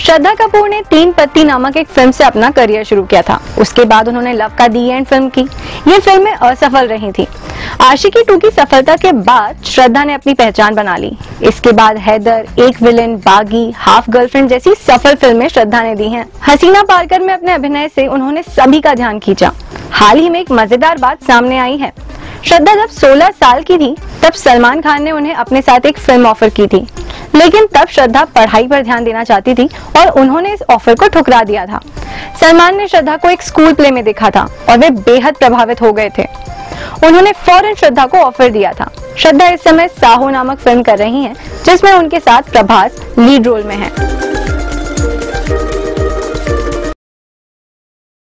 श्रद्धा कपूर ने तीन पत्ती नामक एक फिल्म से अपना करियर शुरू किया था। उसके बाद उन्होंने लव का दी एंड फिल्म की। ये फिल्में असफल रही थी। आशिकी 2 की सफलता के बाद श्रद्धा ने अपनी पहचान बना ली। इसके बाद हैदर, एक विलेन, बागी, हाफ गर्लफ्रेंड जैसी सफल फिल्में श्रद्धा ने दी हैं। हसीना पारकर में अपने अभिनय से उन्होंने सभी का ध्यान खींचा। हाल ही में एक मजेदार बात सामने आई है। श्रद्धा जब 16 साल की थी तब सलमान खान ने उन्हें अपने साथ एक फिल्म ऑफर की थी, लेकिन तब श्रद्धा पढ़ाई पर ध्यान देना चाहती थी और उन्होंने इस ऑफर को ठुकरा दिया था। सलमान ने श्रद्धा को एक स्कूल प्ले में देखा था और वे बेहद प्रभावित हो गए थे। उन्होंने फौरन श्रद्धा को ऑफर दिया था। श्रद्धा इस समय साहो नामक फिल्म कर रही हैं, जिसमें उनके साथ प्रभास लीड रोल में है।